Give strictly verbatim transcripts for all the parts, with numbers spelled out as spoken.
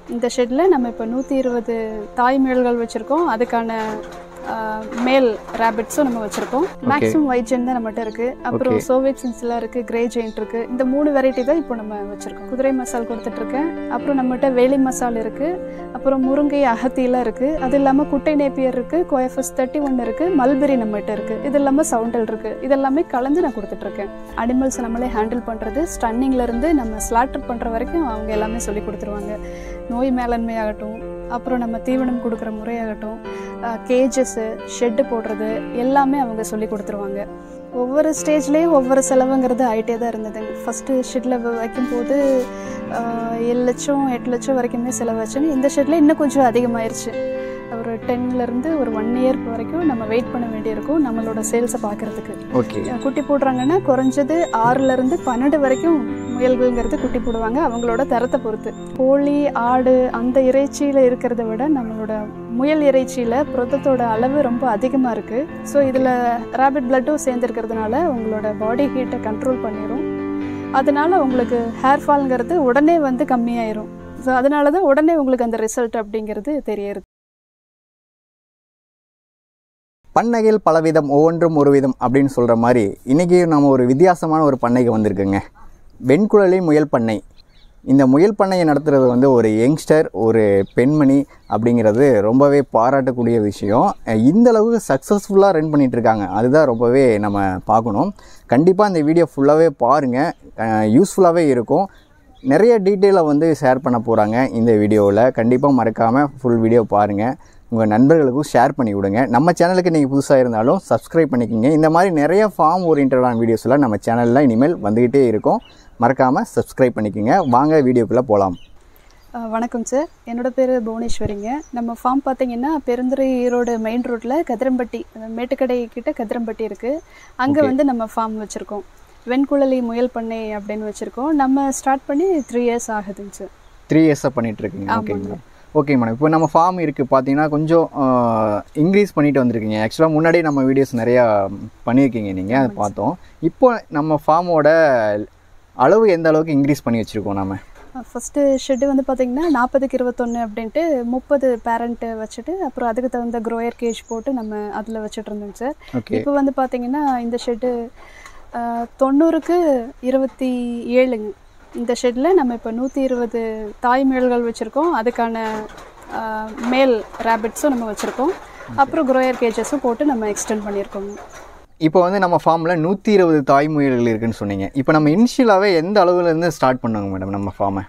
இந்த ஷெட்டில் நம்ம இப்போ நூற்றி இருபது தாய் முயல்கள் வச்சுருக்கோம். அதுக்கான மேல் ரேபிட்ஸும் நம்ம வச்சுருக்கோம். மேக்ஸிமம் ஒயிட் ஜெயின் தான் நம்மகிட்ட இருக்குது. அப்புறம் சோவியட் சின்சிலாம் இருக்குது, கிரே ஜெயின் இருக்குது. இந்த மூணு வெரைட்டி தான் இப்போ நம்ம வச்சுருக்கோம். குதிரை மசால் கொடுத்துட்ருக்கேன். அப்புறம் நம்மகிட்ட வேலி மசால் இருக்குது. அப்புறம் முருங்கை அகத்தியெல்லாம் இருக்குது. அது இல்லாமல் குட்டை நேப்பியர் இருக்குது, கோஎஃப்எஸ் தேர்ட்டி ஒன் இருக்குது, மல்பெரி நம்மகிட்ட இருக்குது. இது இல்லாமல் சவுண்டல் இருக்குது. இது எல்லாமே கலந்து நான் கொடுத்துட்ருக்கேன். அனிமல்ஸ் நம்மளே ஹேண்டில் பண்ணுறது, ஸ்டன்னிங்லேருந்து நம்ம ஸ்லாட்டர் பண்ணுற வரைக்கும் அவங்க எல்லாமே சொல்லி கொடுத்துருவாங்க. நோய் மேலாண்மை ஆகட்டும், அப்புறம் நம்ம தீவனம் கொடுக்குற முறையாகட்டும், கேஜஸ்ஸு, ஷெட்டு போடுறது எல்லாமே அவங்க சொல்லி கொடுத்துருவாங்க. ஒவ்வொரு ஸ்டேஜ்லேயும் ஒவ்வொரு செலவுங்கிறது ஆகிட்டே தான் இருந்தது. ஃபஸ்ட்டு ஷெட்டில் வைக்கும்போது ஏழு லட்சம் எட்டு லட்சம் வரைக்குமே செலவாச்சுன்னு, இந்த ஷெட்டில் இன்னும் கொஞ்சம் அதிகமாகிருச்சு. ஒரு டென்லேருந்து ஒரு ஒன் இயர் வரைக்கும் நம்ம வெயிட் பண்ண வேண்டியிருக்கும் நம்மளோட சேல்ஸை பார்க்குறதுக்கு. ஓகே, குட்டி போடுறாங்கன்னா குறைஞ்சது ஆறுலேருந்து பன்னெண்டு வரைக்கும் முயல்கள்ங்கிறது குட்டி போடுவாங்க, அவங்களோட தரத்தை பொறுத்து. கோழி, ஆடு அந்த இறைச்சியில் இருக்கிறத விட நம்மளோட முயல் இறைச்சியில் புரதத்தோட அளவு ரொம்ப அதிகமாக இருக்குது. ஸோ இதில் ரேபிட் பிளட்டும் சேர்ந்துருக்கிறதுனால உங்களோட பாடி ஹீட்டை கண்ட்ரோல் பண்ணிடும். அதனால உங்களுக்கு ஹேர் ஃபால்ங்கிறது உடனே வந்து கம்மியாயிரும். ஸோ அதனால தான் உடனே உங்களுக்கு அந்த ரிசல்ட் அப்படிங்கிறது தெரியுது. பண்ணைகள் பலவிதம், ஒவ்வொன்றும் ஒரு விதம் அப்படின்னு சொல்கிற மாதிரி இன்றைக்கி நம்ம ஒரு வித்தியாசமான ஒரு பண்ணைக்கு வந்திருக்குங்க. வெண்குழலி முயல் பண்ணை. இந்த முயல் பண்ணையை நடத்துகிறது வந்து ஒரு யங்ஸ்டர், ஒரு பெண்மணி அப்படிங்கிறது ரொம்பவே பாராட்டக்கூடிய விஷயம். இந்த அளவுக்கு சக்ஸஸ்ஃபுல்லாக ரன் பண்ணிகிட்ருக்காங்க, அதுதான் ரொம்பவே நம்ம பார்க்கணும். கண்டிப்பாக இந்த வீடியோ ஃபுல்லாகவே பாருங்கள், யூஸ்ஃபுல்லாகவே இருக்கும். நிறைய டீட்டெயிலை வந்து ஷேர் பண்ண போகிறாங்க இந்த வீடியோவில். கண்டிப்பாக மறக்காமல் ஃபுல் வீடியோ பாருங்கள், உங்கள் நண்பர்களுக்கும் ஷேர் பண்ணி விடுங்க. நம்ம சேனலுக்கு நீங்கள் புதுசாக இருந்தாலும் சப்ஸ்கிரைப் பண்ணிக்கோங்க. இந்த மாதிரி நிறைய ஃபார்ம் ஓரியன்டான வீடியோஸ்லாம் நம்ம சேனலில் இனிமேல் வந்துக்கிட்டே இருக்கும். மறக்காமல் சப்ஸ்கிரைப் பண்ணிக்கோங்க. வாங்க வீடியோக்குள்ளே போகலாம். வணக்கம் சார், என்னோடய பேர் புவனேஸ்வரிங்க. நம்ம ஃபார்ம் பார்த்திங்கன்னா பெருந்துறை ஈரோடு மெயின் ரோட்டில் கதிரம்பட்டி, மேட்டுக்கடை கிட்ட கதிரம்பட்டி இருக்குது. அங்கே வந்து நம்ம ஃபார்ம் வச்சுருக்கோம். வெண்குழலி முயல் பண்ணை அப்படின்னு வச்சுருக்கோம். நம்ம ஸ்டார்ட் பண்ணி த்ரீ இயர்ஸ் ஆகுதுங்க சார். த்ரீ இயர்ஸாக பண்ணிகிட்ருக்கீங்க. ஓகேங்க, ஓகே மேடம். இப்போ நம்ம ஃபார்ம் இருக்குது பார்த்தீங்கன்னா கொஞ்சம் இன்க்ரீஸ் பண்ணிட்டு வந்திருக்கீங்க. ஆக்சுவலாக முன்னாடி நம்ம வீடியோஸ் நிறையா பண்ணியிருக்கீங்க நீங்கள், அதை பார்த்தோம். இப்போ நம்ம ஃபார்மோட அளவு எந்த அளவுக்கு இன்க்ரீஸ் பண்ணி வச்சுருக்கோம் நம்ம? ஃபஸ்ட்டு ஷெட்டு வந்து பார்த்திங்கன்னா நாற்பதுக்கு இருபத்தொன்று அப்படின்ட்டு முப்பது பேரண்ட்டு வச்சுட்டு அப்புறம் அதுக்கு தகுந்த க்ரோயர் கேஜ் போட்டு நம்ம அதில் வச்சுட்டு இருந்தோங்க சார். இப்போ வந்து பார்த்திங்கன்னா இந்த ஷெட்டு தொண்ணூறுக்கு இருபத்தி ஏழுங்க. இந்த ஷெட்டில் நம்ம இப்போ நூற்றி இருபது தாய் முயல்கள் வச்சுருக்கோம். அதுக்கான மேல் ரேபிட்ஸும் நம்ம வச்சுருக்கோம். அப்புறம் க்ரோயர் கேஜஸும் போட்டு நம்ம எக்ஸ்டெண்ட் பண்ணியிருக்கோங்க. இப்போ வந்து நம்ம ஃபார்மில் நூற்றி இருபது தாய் முயல்கள் இருக்குதுன்னு சொன்னீங்க. இப்போ நம்ம இனிஷியலாகவே எந்த அளவுலேருந்து ஸ்டார்ட் பண்ணுவோங்க மேடம் நம்ம ஃபார்மை?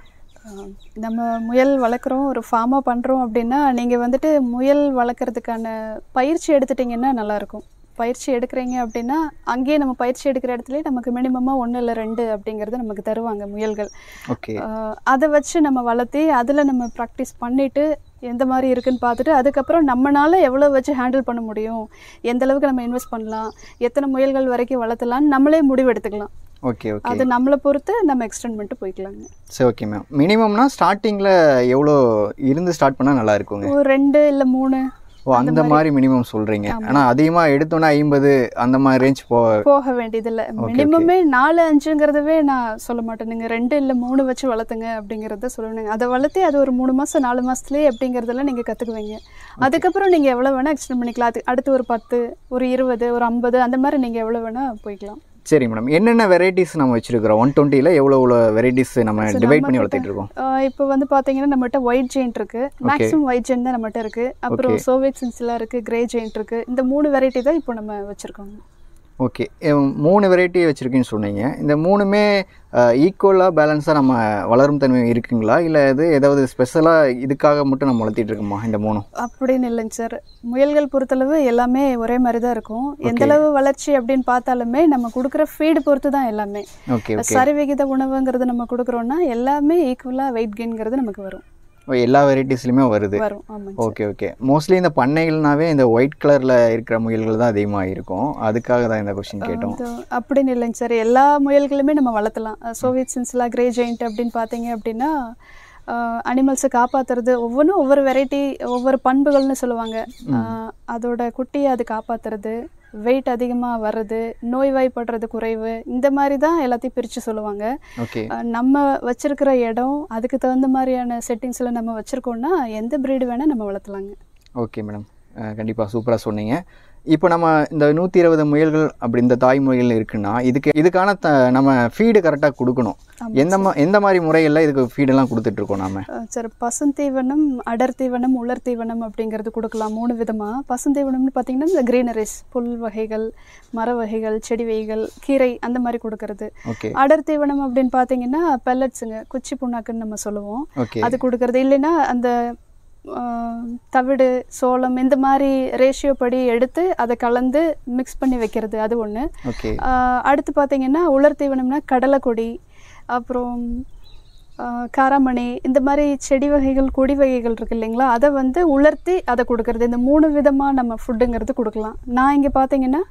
நம்ம முயல் வளர்க்குறோம், ஒரு ஃபார்மாக பண்ணுறோம் அப்படின்னா நீங்கள் வந்துட்டு முயல் வளர்க்குறதுக்கான பயிற்சி எடுத்துட்டிங்கன்னா நல்லாயிருக்கும். பயிற்சி எடுக்கிறீங்க அப்படின்னா அங்கேயே நம்ம பயிற்சி எடுக்கிற இடத்துலேயே நமக்கு மினிமமாக ஒன்று இல்லை ரெண்டு அப்படிங்கிறது நமக்கு தருவாங்க முயல்கள். ஓகே, அதை வச்சு நம்ம வளர்த்தி அதில் நம்ம ப்ராக்டிஸ் பண்ணிவிட்டு எந்த மாதிரி இருக்குதுன்னு பார்த்துட்டு அதுக்கப்புறம் நம்மளால் எவ்வளோ வச்சு ஹேண்டில் பண்ண முடியும், எந்த அளவுக்கு நம்ம இன்வெஸ்ட் பண்ணலாம், எத்தனை முயல்கள் வரைக்கும் வளர்த்தலான்னு நம்மளே முடிவு எடுத்துக்கலாம். ஓகே ஓகே, அது நம்மளை பொறுத்து நம்ம எக்ஸ்டெண்ட் பண்ணிட்டு போய்க்கலாங்க. சரி, ஓகே மேம். மினிமம்னா ஸ்டார்டிங்கில் எவ்வளோ இருந்து ஸ்டார்ட் பண்ணால் நல்லா இருக்குங்க? ஒரு ரெண்டு இல்லை மூணு. ஓ, அந்த மாதிரி மினிமம் சொல்கிறீங்க. ஆனால் அதிகமாக எடுத்தோன்னா ஐம்பது அந்த மாதிரி ரேஞ்ச் போ போக வேண்டியதில்லை. மினிமமே நாலு அஞ்சுங்கிறதவே நான் சொல்ல மாட்டேன். நீங்கள் ரெண்டு இல்லை மூணு வச்சு வளர்த்துங்க அப்படிங்கிறத சொல்லணுங்க. அதை வளர்த்தி அது ஒரு மூணு மாதம் நாலு மாதத்துலேயே எப்படிங்கிறதெல்லாம் நீங்கள் கற்றுக்குவீங்க. அதுக்கப்புறம் நீங்கள் எவ்வளோ வேணால் எக்ஸ்டெண்ட் பண்ணிக்கலாம். அது அடுத்து ஒரு பத்து, ஒரு இருபது, ஒரு ஐம்பது அந்த மாதிரி நீங்கள் எவ்வளோ வேணால் போய்க்கலாம். சரி மேடம், என்னென்ன வெரைட்டிஸ் நம்ம வச்சிருக்கிறோம்? ஒன் டுவெண்ட்டியில் எவ்வளோ எவ்வளோ வெரைட்டிஸ் நம்ம டிவைட் பண்ணி வளர்த்துட்டு இருக்கோம்? இப்போ வந்து பார்த்தீங்கன்னா நம்மகிட்ட ஒயிட் ஜெயின் இருக்குது, மேக்ஸிமம் ஒயிட் ஜெயின் தான் நம்மகிட்ட இருக்குது. அப்புறம் சோவியட் சின்சிலாம் இருக்குது, கிரே ஜெயின் இருக்குது. இந்த மூணு வெரைட்டி தான் இப்போ நம்ம வச்சுருக்கோங்க. ஓகே, மூணு வெரைட்டி வச்சுருக்கீங்கன்னு சொன்னீங்க. இந்த மூணுமே ஈக்குவலாக பேலன்ஸாக நம்ம வளரும் தன்மை இருக்குங்களா, இல்லை இது ஏதாவது ஸ்பெஷலாக இதுக்காக மட்டும் நம்ம வளர்த்திட்டு இருக்கோமா இந்த மூணும்? அப்படின்னு இல்லைங்க சார். முயல்கள் பொறுத்தளவு எல்லாமே ஒரே மாதிரி தான் இருக்கும். எந்தளவு வளர்ச்சி அப்படின்னு பார்த்தாலுமே நம்ம கொடுக்குற ஃபீடு பொறுத்து தான் எல்லாமே. ஓகே, சரிவிகித உணவுங்கிறது நம்ம கொடுக்குறோன்னா எல்லாமே ஈக்குவலாக வெயிட் கெயின்ங்கிறது நமக்கு வரும். எல்லா வெரைட்டிஸ்லையுமே வருது. ஓகே ஓகே, மோஸ்ட்லி இந்த பண்ணைகள்னாவே இந்த ஒயிட் கலரில் இருக்கிற முயல்கள் தான் அதிகமாக இருக்கும். அதுக்காக தான் இந்த கொஸ்டின் கேட்டோம். அப்படின்னு இல்லைங்க சார், எல்லா முயல்களுமே நம்ம வளர்த்தலாம். சோவியட் சின்சிலா, கிரே ஜெயிண்ட் அப்படின்னு பார்த்தீங்க அப்படின்னா அனிமல்ஸை காப்பாற்றுறது ஒவ்வொன்றும் ஒவ்வொரு வெரைட்டி, ஒவ்வொரு பண்புகள்னு சொல்லுவாங்க. அதோட குட்டியை அது காப்பாற்றுறது, வெயிட் அதிகமாக வர்றது, நோய்வாய்ப்படுறது குறைவு, இந்த மாதிரி தான் எல்லாத்தையும் பிரித்து சொல்லுவாங்க. ஓகே. நம்ம வச்சுருக்கிற இடம் அதுக்கு தகுந்த மாதிரியான செட்டிங்ஸில் நம்ம வச்சுருக்கோன்னா எந்த ப்ரீடு வேணால் நம்ம வளர்த்தலாங்க. ஓகே மேடம், கண்டிப்பாக சூப்பராக சொன்னீங்க. இப்போ நம்ம இந்த நூற்றி இருபது முயல்கள் அப்படி இந்த தாய் முயல்கள் இருக்குன்னா இதுக்கு இதுக்கான த நம்ம ஃபீடு கரெக்டாக கொடுக்கணும். எந்த மா எந்த மாதிரி முறைகளில் இதுக்கு ஃபீடெல்லாம் கொடுத்துட்ருக்கோம் நாம்? சார், பசுந்தீவனம், அடர் தீவனம், உலர் தீவனம் அப்படிங்கிறது கொடுக்கலாம் மூணு விதமாக. பசுந்தீவனம்னு பார்த்திங்கன்னா இந்த க்ரீனரிஸ், புல் வகைகள், மர வகைகள், செடி வகைகள், கீரை அந்த மாதிரி கொடுக்கறது. ஓகே. அடர் தீவனம் அப்படின்னு பார்த்தீங்கன்னா பெல்லட்ஸுங்க, குச்சி புண்ணாக்குன்னு நம்ம சொல்லுவோம், ஓகே, அது கொடுக்கறது. இல்லைன்னா அந்த தவிடு, சோளம் இந்த மாதிரி ரேஷியோ படி எடுத்து அதை கலந்து மிக்ஸ் பண்ணி வைக்கிறது, அது ஒன்று. ஓகே. அடுத்து பார்த்திங்கன்னா உலர் தீவனம்னா கடலைக்கொடி, அப்புறம் காராமணி, இந்த மாதிரி செடி வகைகள், கொடி வகைகள் இருக்குது இல்லைங்களா, அதை வந்து உலர்த்தி அதை கொடுக்கறது. இந்த மூணு விதமாக நம்ம ஃபுட்டுங்கிறது கொடுக்கலாம். நான் இங்கே பார்த்திங்கன்னா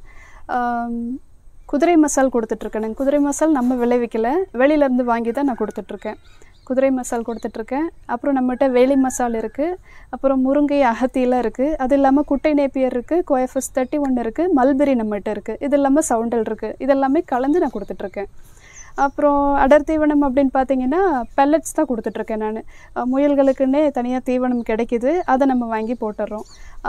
குதிரை மசால் கொடுத்துட்ருக்கேன். குதிரை மசால் நம்ம விளைவிக்கலை, வெளியிலேருந்து வாங்கி தான் நான் கொடுத்துட்ருக்கேன். குதிரை மசால் கொடுத்துட்ருக்கேன். அப்புறம் நம்மகிட்ட வேலி மசால் இருக்குது, அப்புறம் முருங்கை, அகத்தியெல்லாம் இருக்குது. அது இல்லாமல் குட்டை நேப்பியர் இருக்குது, கோஎஃப்எஸ் தேர்ட்டி ஒன் இருக்குது, மல்பெரி நம்மகிட்ட இருக்குது. இது இல்லாமல் சவுண்டல் இருக்குது. இதெல்லாமே கலந்து நான் கொடுத்துட்ருக்கேன். அப்புறம் அடர் தீவனம் அப்படின்னு பார்த்தீங்கன்னா பெல்லட்ஸ் தான் கொடுத்துட்ருக்கேன் நான். முயல்களுக்குன்னே தனியாக தீவனம் கிடைக்கிது, அதை நம்ம வாங்கி போட்டுடுறோம்.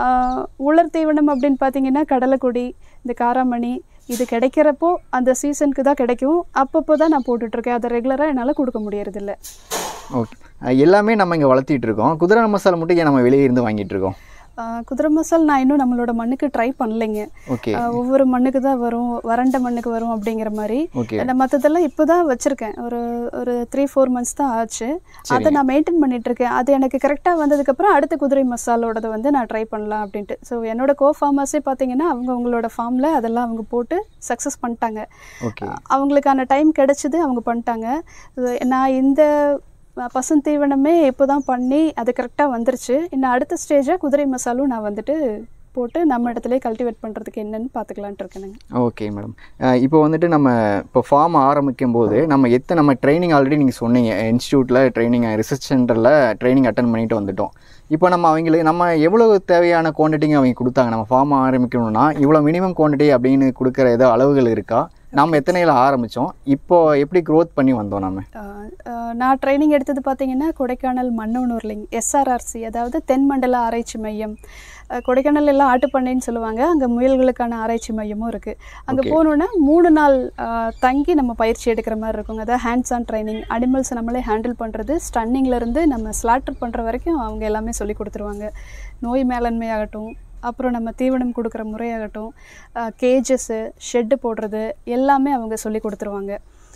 உலர் தீவனம் அப்படின்னு பார்த்தீங்கன்னா கடலைக்கொடி, இந்த காராமணி, இது கிடைக்கிறப்போ அந்த சீசனுக்கு தான் கிடைக்கும். அப்பப்போ தான் நான் போட்டுட்ருக்கேன். அதை ரெகுலராக என்னால் கொடுக்க முடியறதில்ல. ஓகே. எல்லாமே நம்ம இங்கே வளர்த்திட்டு இருக்கோம். குதிரை மசாலா மட்டும் ஏன் நம்ம வெளியே இருந்து வாங்கிட்டு இருக்கோம்? குதிரை மசால் நான் இன்னும் நம்மளோட மண்ணுக்கு ட்ரை பண்ணலைங்க. ஓகே. ஒவ்வொரு மண்ணுக்கு தான் வரும், வறண்ட மண்ணுக்கு வரும் அப்படிங்கிற மாதிரி. நான் மற்றதெல்லாம் இப்போ தான் வச்சுருக்கேன். ஒரு ஒரு த்ரீ ஃபோர் மந்த்ஸ் தான் ஆச்சு. அதை நான் மெயின்டைன் பண்ணிகிட்ருக்கேன். அது எனக்கு கரெக்டாக வந்ததுக்கப்புறம் அடுத்த குதிரை மசாலோடதை வந்து நான் ட்ரை பண்ணலாம் அப்படின்ட்டு. ஸோ என்னோட கோ ஃபார்மர்ஸே பார்த்தீங்கன்னா அவங்க அவங்களோட ஃபார்மில் அதெல்லாம் அவங்க போட்டு சக்ஸஸ் பண்ணிட்டாங்க. அவங்களுக்கான டைம் கிடச்சிது, அவங்க பண்ணிட்டாங்க. நான் இந்த பசுந்தீவனமே இப்போ தான் பண்ணி அது கரெக்டாக வந்துருச்சு. இன்னும் அடுத்த ஸ்டேஜாக குதிரை மசாலும் நான் வந்துட்டு போட்டு நம்ம இடத்துல கல்டிவேட் பண்ணுறதுக்கு என்னென்னு பார்த்துக்கலான்ட்டு இருக்கேனுங்க. Okay madam. இப்போ வந்துட்டு நம்ம இப்போ ஃபார்ம் ஆரம்பிக்கும் போது நம்ம எத்தனை நம்ம ட்ரைனிங் ஆல்ரெடி நீங்கள் சொன்னீங்க, இன்ஸ்டியூட்டில் ட்ரைனிங், ரிசர்ச் சென்டரில் ட்ரைனிங் அட்டன் பண்ணிட்டு வந்துட்டோம். இப்போ நம்ம அவங்களுக்கு நம்ம எவ்வளோ தேவையான குவான்டிட்டிங்க அவங்க கொடுத்தாங்க? நம்ம ஃபார்ம் ஆரம்பிக்கணும்னா இவ்வளோ மினிமம் குவான்டிட்டி அப்படின்னு கொடுக்குற ஏதோ அளவுகள் இருக்கா? நாம் எத்தனையில் ஆரம்பித்தோம், இப்போது எப்படி க்ரோத் பண்ணி வந்தோம்? நம்ம நான் ட்ரைனிங் எடுத்தது பார்த்தீங்கன்னா கொடைக்கானல் மன்னவனூர்லிங் எஸ்ஆர்ஆர்சி, அதாவது தென்மண்டல ஆராய்ச்சி மையம். கொடைக்கானல் எல்லாம் ஆட்டுப்பண்ணைன்னு சொல்லுவாங்க, அங்கே முயல்களுக்கான ஆராய்ச்சி மையமும் இருக்குது. அங்கே போனோன்னா மூணு நாள் தங்கி நம்ம பயிற்சி எடுக்கிற மாதிரி இருக்குங்க. அதாவது ஹேண்ட்ஸ் ஆன் ட்ரைனிங், அனிமல்ஸ் நம்மளே ஹேண்டில் பண்ணுறது, ஸ்டன்னிங்லேருந்து நம்ம ஸ்லாட்டர் பண்ணுற வரைக்கும் அவங்க எல்லாமே சொல்லி கொடுத்துருவாங்க. நோய் மேலாண்மை ஆகட்டும், அப்புறம் நம்ம தீவனம் கொடுக்குற முறையாகட்டும், கேஜஸ்ஸு, ஷெட்டு போடுறது எல்லாமே அவங்க சொல்லி கொடுத்துருவாங்க.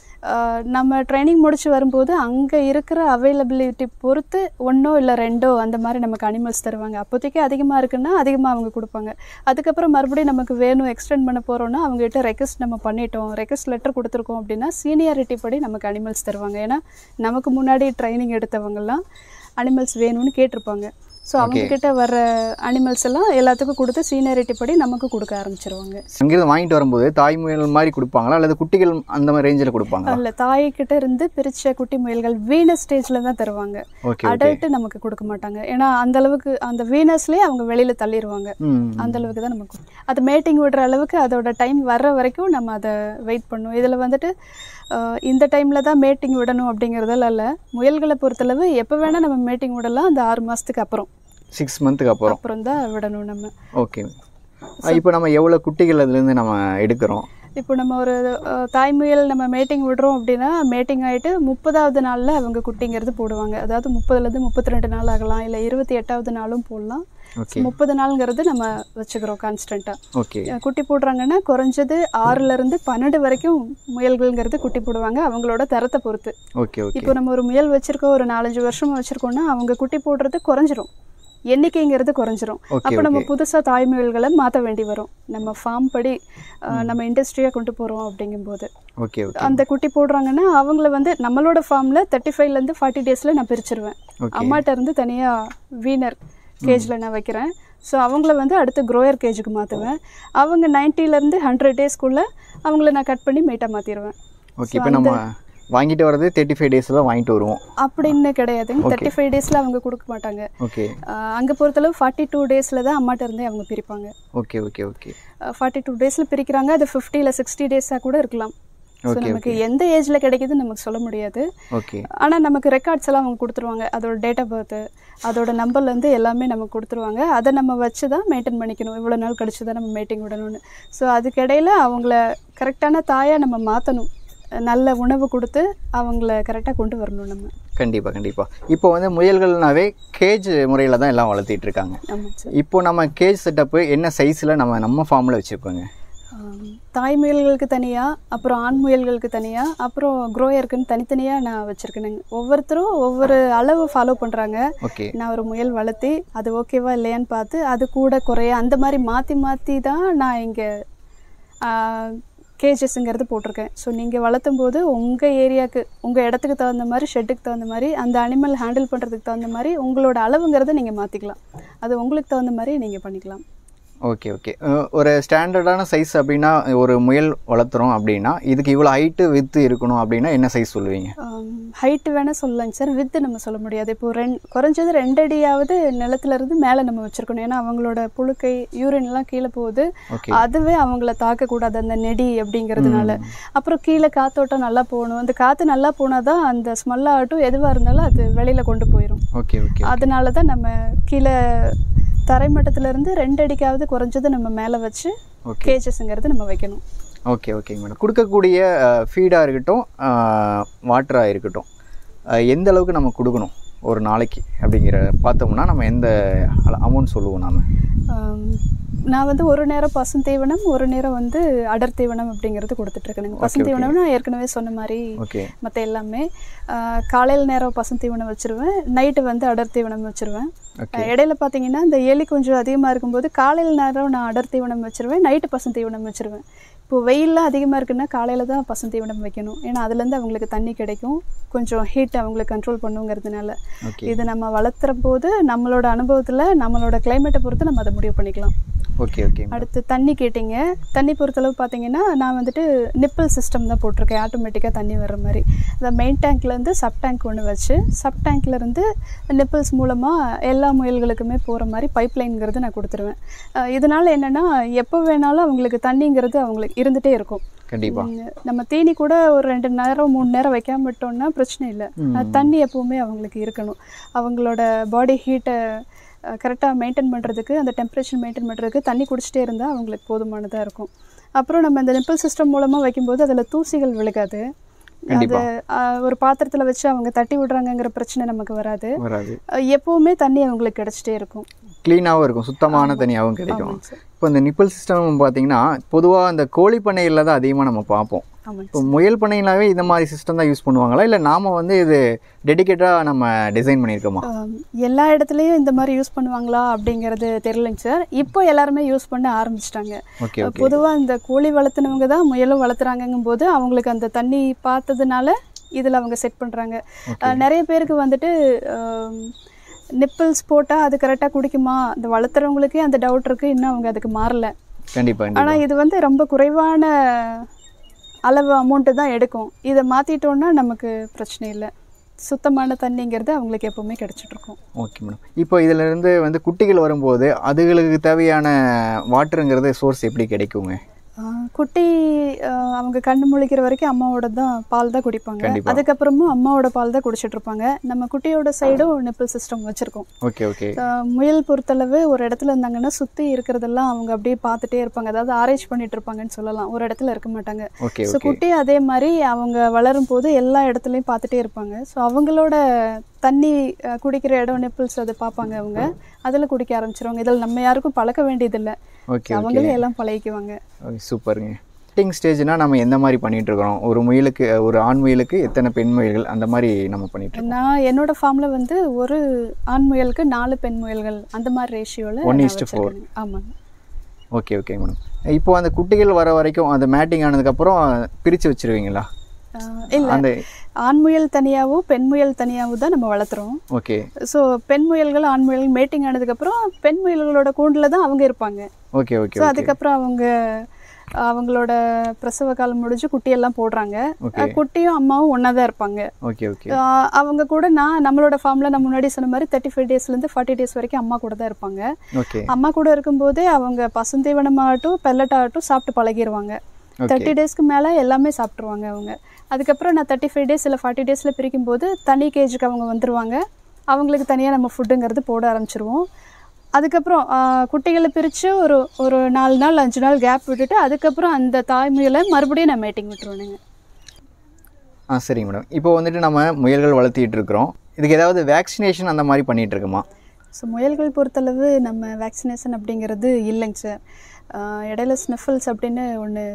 நம்ம ட்ரைனிங் முடிச்சு வரும்போது அங்கே இருக்கிற அவைலபிலிட்டி பொறுத்து ஒன்றோ இல்லை ரெண்டோ அந்த மாதிரி நமக்கு அனிமல்ஸ் தருவாங்க. அப்போதைக்கு அதிகமாக இருக்குன்னா அதிகமாக அவங்க கொடுப்பாங்க. அதுக்கப்புறம் மறுபடியும் நமக்கு வேணும், எக்ஸ்டெண்ட் பண்ண போகிறோன்னா அவங்ககிட்ட ரெக்வஸ்ட் நம்ம பண்ணிட்டோம், ரெக்வஸ்ட் லெட்டர் கொடுத்துருக்கோம் அப்படின்னா சீனியாரிட்டி படி நமக்கு அனிமல்ஸ் தருவாங்க. ஏன்னா நமக்கு முன்னாடி ட்ரைனிங் எடுத்தவங்கெல்லாம் அனிமல்ஸ் வேணும்னு கேட்டிருப்பாங்க. ஸோ அவங்கக்கிட்ட வர அனிமல்ஸ் எல்லாம் எல்லாத்துக்கும் கொடுத்து சீனியாரிட்டி படி நமக்கு கொடுக்க ஆரம்பிச்சிருவாங்க. அங்கிருந்து வாங்கிட்டு வரும்போது தாய் முயல் மாதிரி கொடுப்பாங்களா அல்லது குட்டிகள் அந்த மாதிரி ரேஞ்சில் கொடுப்பாங்க? இல்லை, தாய்கிட்ட இருந்து பிரித்த குட்டி முயல்கள் வீனஸ் ஸ்டேஜில் தான் தருவாங்க. அடல்ட்டு நமக்கு கொடுக்க மாட்டாங்க. ஏன்னா அந்த அளவுக்கு அந்த வீனஸ்லேயே அவங்க வெளியில் தள்ளிடுவாங்க. அந்த அளவுக்கு தான் நமக்கு அது மேட்டிங் விடுற அளவுக்கு அதோட டைம் வர்ற வரைக்கும் நம்ம அதை வெயிட் பண்ணுவோம். இதில் வந்துட்டு இந்த டைமில் தான் மேட்டிங் விடணும் அப்படிங்கிறதெல்லாம் இல்லை. முயல்களை பொறுத்தளவு எப்போ வேணால் நம்ம மேட்டிங் விடலாம். அந்த ஆறு மாதத்துக்கு அப்புறம், சிக்ஸ் மந்த்துக்கு அப்புறம் அப்புறம் தான் விடணும் நம்ம. ஓகே. இப்போ நம்ம எவ்வளோ குட்டிகள் அதுலேருந்து நம்ம எடுக்கிறோம்? இப்போ நம்ம ஒரு தாய்முயல் நம்ம மேட்டிங் விடுறோம் அப்படின்னா மேட்டிங் ஆகிட்டு முப்பதாவது நாளில் அவங்க குட்டிங்கிறது போடுவாங்க. அதாவது முப்பதுலேருந்து முப்பத்தி ரெண்டு நாள் ஆகலாம், இல்லை இருபத்தி எட்டாவது நாளும் போடலாம். முப்பது நாளுங்கிறது நம்ம வச்சுக்கிறோம் கான்ஸ்டண்ட்டாக. ஓகே. குட்டி போடுறாங்கன்னா குறைஞ்சது ஆறுலேருந்து பன்னெண்டு வரைக்கும் முயல்கள்ங்கிறது குட்டி போடுவாங்க, அவங்களோட தரத்தை பொறுத்து. ஓகே. இப்போ நம்ம ஒரு முயல் வச்சுருக்கோம், ஒரு நாலஞ்சு வருஷமாக வச்சுருக்கோன்னா அவங்க குட்டி போடுறது குறைஞ்சிரும், எண்ணிக்கைங்கிறது குறைஞ்சிரும். அப்போ நம்ம புதுசாக தாய்முயல்களை மாற்ற வேண்டி வரும். நம்ம ஃபார்ம் படி நம்ம இண்டஸ்ட்ரியாக கொண்டு போகிறோம் அப்படிங்கும்போது ஓகே அந்த குட்டி போடுறாங்கன்னா அவங்கள வந்து நம்மளோட ஃபார்மில் தேர்ட்டி ஃபைவ்லேருந்து ஃபார்ட்டி டேஸில் நான் பிரிச்சிருவேன். அம்மாட்ட இருந்து தனியாக வீனர் கேஜில் நான் வைக்கிறேன். ஸோ அவங்கள வந்து அடுத்து க்ரோயர் கேஜுக்கு மாற்றுவேன். அவங்க நைன்ட்டிலேருந்து ஹண்ட்ரட் டேஸ்க்குள்ளே அவங்கள நான் கட் பண்ணி மேட்டாக மாற்றிடுவேன். ஓகே. இப்போ நம்ம வாங்கிட்டு வரது தேர்ட்டி ஃபைவ் டேஸில் தான் வாங்கிட்டு வருவோம் அப்படின்னு கிடையாதுங்க. தேர்ட்டி ஃபைவ் டேஸில் அவங்க கொடுக்க மாட்டாங்க. ஓகே. அங்கே பொறுத்தளவு ஃபார்ட்டி டூ டேஸில் தான் அம்மாட்ட இருந்தே அவங்க பிரிப்பாங்க. Okay okay okay. Forty two டேஸில் பிரிக்கிறாங்க. அது ஃபிஃப்டி இல்லை சிக்ஸ்டி டேஸாக கூட இருக்கலாம். ஸோ நமக்கு எந்த ஏஜில் கிடைக்குதுன்னு நமக்கு சொல்ல முடியாது. ஓகே. ஆனால் நமக்கு ரெக்கார்ட்ஸ் எல்லாம் அவங்க கொடுத்துருவாங்க. அதோட டேட் ஆஃப் பர்த்து, அதோட நம்பர்லேருந்து எல்லாமே நமக்கு கொடுத்துருவாங்க. அதை நம்ம வச்சு தான் மெயின்டைன் பண்ணிக்கணும். இவ்வளோ நாள் கழிச்சு தான் நம்ம மீட்டிங் விடணும்னு. ஸோ அதுக்கிடையில் அவங்கள கரெக்டான தாயாக நம்ம மாற்றணும். நல்ல உணவு கொடுத்து அவங்கள கரெக்டாக கொண்டு வரணும் நம்ம. கண்டிப்பாக கண்டிப்பாக. இப்போ வந்து முயல்கள்னாவே கேஜ் முறையில் தான் எல்லாம் வளர்த்திட்டு இருக்காங்க. இப்போ நம்ம கேஜ் செட்டப்பு என்ன சைஸில் நம்ம நம்ம ஃபார்மில் வச்சுருக்கோங்க? தாய் முயல்களுக்கு தனியாக, அப்புறம் ஆண் முயல்களுக்கு தனியாக, அப்புறம் க்ரோயருக்குன்னு தனித்தனியாக நான் வச்சுருக்கேனுங்க. ஒவ்வொருத்தரும் ஒவ்வொரு அளவு ஃபாலோ பண்ணுறாங்க. ஓகே. நான் ஒரு முயல் வளர்த்தி அது ஓகேவா இல்லையான்னு பார்த்து அது கூட குறைய அந்த மாதிரி மாற்றி மாற்றி தான் நான் இங்கே கேஜஸ்ங்கிறது போட்டிருக்கேன். ஸோ நீங்கள் வளர்த்தும் போது உங்கள் ஏரியாவுக்கு, உங்கள் இடத்துக்கு தகுந்த மாதிரி, ஷெட்டுக்கு தகுந்த மாதிரி, அந்த அனிமல் ஹேண்டில் பண்ணுறதுக்கு தகுந்த மாதிரி உங்களோட அளவுங்கிறத நீங்கள் மாற்றிக்கலாம். அது உங்களுக்கு தகுந்த மாதிரி நீங்கள் பண்ணிக்கலாம். Okay okay. ஒரு ஸ்டாண்டர்டான சைஸ் அப்படின்னா, ஒரு முயல் வளர்த்துறோம் அப்படின்னா இதுக்கு இவ்வளோ ஹைட்டு வித்து இருக்கணும் அப்படின்னா என்ன சைஸ் சொல்லுவீங்க? ஹைட்டு வேணால் சொல்லலாங்க சார். வித்து நம்ம சொல்ல முடியாது. இப்போ ரெண்டு குறைஞ்சது ரெண்டு அடியாவது நிலத்துலேருந்து மேலே நம்ம வச்சுருக்கணும். ஏன்னா அவங்களோட புழுக்கை யூரின்லாம் கீழே போகுது. அதுவே அவங்கள தாக்கக்கூடாது அந்த நெடி அப்படிங்கிறதுனால. அப்புறம் கீழே காத்தோட்டம் நல்லா போகணும். அந்த காற்று நல்லா போனால் தான் அந்த ஸ்மெல்லாகட்டும் எதுவாக இருந்தாலும் அது வெளியில் கொண்டு போயிடும். Okay okay. அதனால தான் நம்ம கீழே தரைமட்டத்திலேருந்து ரெண்டு அடிக்காவது குறைஞ்சது நம்ம மேலே வச்சு கேஜஸ்ங்கிறது நம்ம வைக்கணும். ஓகே ஓகேங்க மேடம். கொடுக்கக்கூடிய ஃபீடாக இருக்கட்டும், வாட்டராக இருக்கட்டும், எந்த அளவுக்கு நம்ம கொடுக்கணும் ஒரு நாளைக்கு அப்படிங்கிற பார்த்தோம்னா நம்ம எந்த அமௌண்ட் சொல்லுவோம்? நாம் நான் வந்து ஒரு நேரம் பசுந்தீவனம், ஒரு நேரம் வந்து அடர் தீவனம் அப்படிங்கிறது கொடுத்துட்ருக்கேனுங்க. பசுந்தீவனம்னா ஏற்கனவே சொன்ன மாதிரி மற்ற எல்லாமே காலையில் நேரம் பசுந்தீவனம் வச்சுருவேன், நைட்டு வந்து அடர் தீவனம் வச்சுருவேன். இடையில பார்த்தீங்கன்னா இந்த எலி கொஞ்சம் அதிகமாக இருக்கும்போது காலையில் நேரம் நான் அடர் தீவனம் வச்சுருவேன், நைட்டு பசுந்தீவனம் வச்சுருவேன். இப்போ வெயிலெலாம் அதிகமாக இருக்குன்னா காலையில் தான் பசுந்தீவனம் வைக்கணும். ஏன்னா அதுலேருந்து அவங்களுக்கு தண்ணி கிடைக்கும், கொஞ்சம் ஹீட் அவங்களுக்கு கண்ட்ரோல் பண்ணுங்கிறதுனால. இது நம்ம வளர்த்துற போது நம்மளோட அனுபவத்தில் நம்மளோட கிளைமேட்டை பொறுத்து நம்ம அதை முடிவு பண்ணிக்கலாம். Okay okay. அடுத்து தண்ணி கேட்டிங்க. தண்ணி பொறுத்தளவு பார்த்தீங்கன்னா நான் வந்துட்டு நிப்பிள் சிஸ்டம் தான் போட்டிருக்கேன். ஆட்டோமேட்டிக்காக தண்ணி வர்ற மாதிரி. அந்த மெயின் டேங்க்லேருந்து சப் டேங்க் ஒன்று வச்சு சப் டேங்க்லேருந்து நிப்பிள்ஸ் மூலமாக எல்லா முயல்களுக்குமே போகிற மாதிரி பைப் லைன்ங்கிறது நான் கொடுத்துருவேன். இதனால் என்னென்னா எப்போ வேணாலும் அவங்களுக்கு தண்ணிங்கிறது அவங்களுக்கு இருந்துகிட்டே இருக்கும். கண்டிப்பாக. நம்ம தீனி கூட ஒரு ரெண்டு நேரம் மூணு நேரம் வைக்காம விட்டோம்னா பிரச்சனை இல்லை. தண்ணி எப்போவுமே அவங்களுக்கு இருக்கணும். அவங்களோட பாடி ஹீட்டை கரெக்டாக மெயின்டைன் பண்ணுறதுக்கு, அந்த டெம்பரேச்சர் மெயின்டைன் பண்ணுறதுக்கு தண்ணி குடிச்சிட்டே இருந்தால் அவங்களுக்கு போதுமானதாக இருக்கும். அப்புறம் நம்ம இந்த நிப்பிள் சிஸ்டம் மூலமாக வைக்கும்போது அதில் தூசிகள் விழுகாது. அது ஒரு பாத்திரத்தில் வச்சு அவங்க தட்டி விடுறாங்கங்கிற பிரச்சனை நமக்கு வராது. எப்போவுமே தண்ணி அவங்களுக்கு கிடச்சிட்டே இருக்கும். க்ளீனாகவும் இருக்கும், சுத்தமான தண்ணியாகவும் கிடைக்கும். இப்போ இந்த நிப்பிள் சிஸ்டம் பார்த்தீங்கன்னா பொதுவாக அந்த கோழி பண்ணையில் தான் அதிகமாக நம்ம பார்ப்போம். இப்போ முயல் பண்ணையினாவே இந்த மாதிரி சிஸ்டம் தான் யூஸ் பண்ணுவாங்களா, இல்லை நாம் வந்து இது டெடிக்கேட்டாக நம்ம டிசைன் பண்ணியிருக்கோமா? எல்லா இடத்துலையும் இந்த மாதிரி யூஸ் பண்ணுவாங்களா அப்படிங்கிறது தெரியலைங்க சார். இப்போ எல்லாருமே யூஸ் பண்ண ஆரம்பிச்சிட்டாங்க. பொதுவாக இந்த கோழி வளர்த்துனவங்க தான் முயலும் வளர்த்துறாங்கும் போது அவங்களுக்கு அந்த தண்ணி பார்த்ததுனால இதில் அவங்க செட் பண்ணுறாங்க. நிறைய பேருக்கு வந்துட்டு நிப்பிள்ஸ் போட்டால் அது கரெக்டாக குடிக்குமா, இந்த வளர்த்துறவங்களுக்கே அந்த டவுட் இருக்குது. இன்னும் அவங்க அதுக்கு மாறலை. கண்டிப்பாக. ஆனால் இது வந்து ரொம்ப குறைவான அளவு அமௌண்ட்டு தான் எடுக்கும். இதை மாற்றிட்டோன்னா நமக்கு பிரச்சனை இல்லை. சுத்தமான தண்ணிங்கிறது அவங்களுக்கு எப்போவுமே கிடச்சிட்ருக்கும். Okay madam. இப்போ இதிலேருந்து வந்து குட்டிகள் வரும்போது அதுகளுக்கு தேவையான வாட்டருங்கிறது சோர்ஸ் எப்படி கிடைக்குங்க? குட்டி அவங்க கண்ணு முழிக்கிற வரைக்கும் அம்மாவோட தான் பால் தான் குடிப்பாங்க. அதுக்கப்புறமும் அம்மாவோட பால் தான் குடிச்சிட்டு இருப்பாங்க. நம்ம குட்டியோட சைடும் நிப்பிள் சிஸ்டம் வச்சுருக்கோம். Okay okay. முயல் பொறுத்தளவு ஒரு இடத்துல இருந்தாங்கன்னா சுற்றி இருக்கிறதெல்லாம் அவங்க அப்படியே பார்த்துட்டே இருப்பாங்க. அதாவது ஆராய்ச்சி பண்ணிட்டு இருப்பாங்கன்னு சொல்லலாம். ஒரு இடத்துல இருக்க மாட்டாங்க. ஸோ குட்டி அதே மாதிரி அவங்க வளரும் போது எல்லா இடத்துலையும் பார்த்துட்டே இருப்பாங்க. ஸோ அவங்களோட தண்ணி குடிக்கிற இடம் நிப்பிள்ஸ் அதை பார்ப்பாங்க. அவங்க அதில் குடிக்க ஆரம்பிச்சிருவாங்க. இதில் நம்ம யாருக்கும் பழக்க வேண்டியதில்லை. அவங்களே எல்லாம் பழகிக்குவாங்க. சூப்பருங்க. செட்டிங் ஸ்டேஜ்னா நம்ம எந்த மாதிரி பண்ணிட்டு இருக்கோம்? ஒரு முயலுக்கு, ஒரு ஆண் முயலுக்கு எத்தனை பெண் முயல்கள் அந்த மாதிரி நம்ம பண்ணிட்டு இருக்கோம்? நான் என்னோட ஃபார்மில் வந்து ஒரு ஆண் முயலுக்கு நாலு பெண் முயல்கள் அந்த மாதிரி ரேஷியோவில் ஒன் இஸ்டு ஃபோர். ஆமாங்க. Okay okay madam. இப்போ அந்த குட்டிகள் வர வரைக்கும் அந்த மேட்டிங் ஆனதுக்கப்புறம் பிரித்து வச்சுருவீங்களா? இல்லை, அந்த ஆண் முயல் தனியாகவும் பெண் முயல் தனியாகவும் தான் நம்ம வளர்த்துறோம். ஓகே. ஸோ பெண் முயல்கள் ஆண் முயல் மேட்டிங் ஆனதுக்கப்புறம் பெண் முயல்களோட கூண்டில் தான் அவங்க இருப்பாங்க. Okay okay. ஸோ அதுக்கப்புறம் அவங்க அவங்களோட பிரசவ காலம் முடிஞ்சு குட்டியெல்லாம் போடுறாங்க. குட்டியும் அம்மாவும் ஒன்றா தான் இருப்பாங்க. Okay okay. அவங்க கூட நான் நம்மளோட ஃபார்மில் நான் முன்னாடி சொன்ன மாதிரி தேர்ட்டி ஃபைவ் டேஸ்லேருந்து ஃபார்ட்டி டேஸ் வரைக்கும் அம்மா கூட தான் இருப்பாங்க. ஓகே. அம்மா கூட இருக்கும்போதே அவங்க பசுந்தீவனமாகட்டும் பெல்லட் ஆகட்டும் சாப்பிட்டு பழகிடுவாங்க. தேர்ட்டி டேஸ்க்கு மேலே எல்லாமே சாப்பிட்ருவாங்க அவங்க. அதுக்கப்புறம் நான் தேர்ட்டி ஃபைவ் டேஸ் இல்லை ஃபார்ட்டி டேஸில் பிரிக்கும் போது தனி கேஜுக்கு அவங்க வந்துடுவாங்க. அவங்களுக்கு தனியாக நம்ம ஃபுட்டுங்கிறது போட ஆரம்பிச்சிருவோம். அதுக்கப்புறம் குட்டிகளை பிரித்து ஒரு ஒரு நாலு நாள் அஞ்சு நாள் கேப் விட்டுட்டு அதுக்கப்புறம் அந்த தாய்முயலை மறுபடியும் நான் மேட்டிங் விட்டுருவேனுங்க. ஆ சரிங்க மேடம். இப்போ வந்துட்டு நம்ம முயல்கள் வளர்த்திட்டு இருக்கிறோம். இதுக்கு ஏதாவது வேக்சினேஷன் அந்த மாதிரி பண்ணிகிட்டு இருக்குமா? ஸோ முயல்கள் பொறுத்தளவு நம்ம வேக்சினேஷன் அப்படிங்கிறது இல்லைங்க சார். இடையில ஸ்னிஃபல்ஸ் அப்படின்னு ஒன்று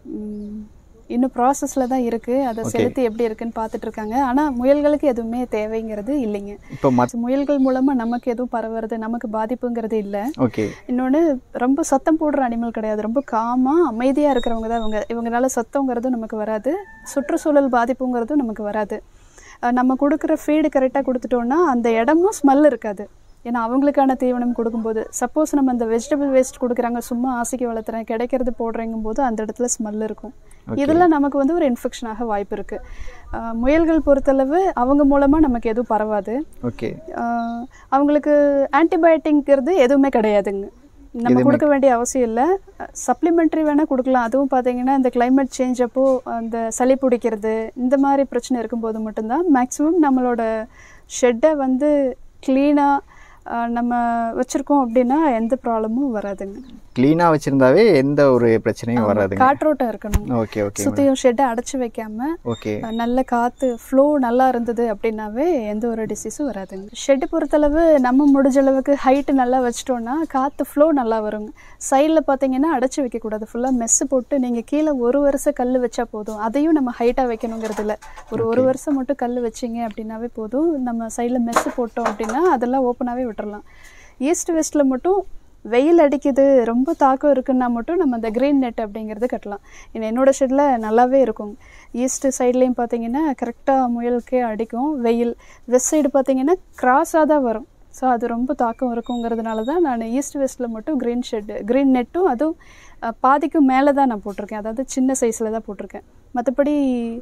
இன்னும் ப்ராசஸில் தான் இருக்குது. அதை செலுத்தி எப்படி இருக்குன்னு பார்த்துட்டு இருக்காங்க. ஆனால் முயல்களுக்கு எதுவுமே தேவைங்கிறது இல்லைங்க. இப்போ முயல்கள் மூலமாக நமக்கு எதுவும் பரவுறது நமக்கு பாதிப்புங்கிறது இல்லை. ஓகே. இன்னொன்று ரொம்ப சத்தம் போடுற அனிமல் கிடையாது. ரொம்ப காமாக அமைதியாக இருக்கிறவங்க தான் இவங்க. இவங்களால சத்தங்கிறதும் நமக்கு வராது, சுற்றுச்சூழல் பாதிப்புங்கிறதும் நமக்கு வராது. நம்ம கொடுக்குற ஃபீடு கரெக்டாக கொடுத்துட்டோன்னா அந்த இடமும் ஸ்மெல் இருக்காது. ஏன்னா அவங்களுக்கான தீவனம் கொடுக்கும்போது சப்போஸ் நம்ம அந்த வெஜிடபிள் வேஸ்ட் கொடுக்குறாங்க, சும்மா ஆசைக்கு வளர்த்துறேன் கிடைக்கிறது போடுறங்கும் போது அந்த இடத்துல ஸ்மெல் இருக்கும். இதெல்லாம் நமக்கு வந்து ஒரு இன்ஃபெக்ஷனாக வாய்ப்பு இருக்குது. முயல்கள் பொறுத்தளவு அவங்க மூலமாக நமக்கு எதுவும் பரவாது. ஓகே. அவங்களுக்கு ஆன்டிபயோட்டிக்ங்கிறது எதுவுமே கிடையாதுங்க. நம்ம கொடுக்க வேண்டிய அவசியம் இல்லை. சப்ளிமெண்ட்ரி வேணால் கொடுக்கலாம். அதுவும் பார்த்தீங்கன்னா இந்த கிளைமேட் சேஞ்ச் அப்போ அந்த சளி பிடிக்கிறது இந்த மாதிரி பிரச்சனை இருக்கும்போது மட்டும்தான். மேக்ஸிமம் நம்மளோட ஷெட்டை வந்து க்ளீனாக நம்ம வச்சுருக்கோம் அப்படின்னா எந்த ப்ராப்ளமும் வராதுங்க. க்ளீனாக வச்சுருந்தாவே எந்த ஒரு பிரச்சனையும் வராது. காற்றோட்டம் இருக்கணும். Okay okay. சுற்றியும் ஷெட்டை அடைச்சி வைக்காம ஓகே நல்ல காற்று ஃப்ளோ நல்லா இருந்தது அப்படின்னாவே எந்த ஒரு டிசீஸும் வராதுங்க. ஷெட்டு பொறுத்தளவு நம்ம முடிஞ்ச அளவுக்கு ஹைட்டு நல்லா வச்சிட்டோன்னா காற்று ஃப்ளோ நல்லா வருங்க. சைடில் பார்த்தீங்கன்னா அடைச்சி வைக்கக்கூடாது. ஃபுல்லாக மெஸ்ஸு போட்டு நீங்கள் கீழே ஒரு வருஷம் கல் வச்சா போதும். அதையும் நம்ம ஹைட்டாக வைக்கணுங்கிறது இல்லை. ஒரு ஒரு வருஷம் மட்டும் கல் வச்சிங்க அப்படின்னாவே போதும். நம்ம சைடில் மெஸ்ஸு போட்டோம் அப்படின்னா அதெல்லாம் ஓப்பனாகவே விட்டுறலாம். ஈஸ்ட் வெஸ்ட்டில் மட்டும் வெயில் அடிக்குது ரொம்ப தாக்கம் இருக்குன்னா மட்டும் நம்ம அந்த க்ரீன் நெட் அப்படிங்கிறது கட்டலாம். ஏன்னா என்னோடய ஷெட்டில் நல்லாவே இருக்கும். ஈஸ்ட் சைட்லேயும் பார்த்தீங்கன்னா கரெக்டாக முயலுக்கே அடிக்கும் வெயில். வெஸ்ட் சைடு பார்த்தீங்கன்னா கிராஸாக தான் வரும். ஸோ அது ரொம்ப தாக்கம் இருக்குங்கிறதுனால தான் நான் ஈஸ்ட் வெஸ்ட்டில் மட்டும் க்ரீன் ஷெட்டு க்ரீன் நெட்டும் அதுவும் பாதிக்கும் மேலே தான் நான் போட்டிருக்கேன். அதாவது சின்ன சைஸில் தான் போட்டிருக்கேன். மற்றபடி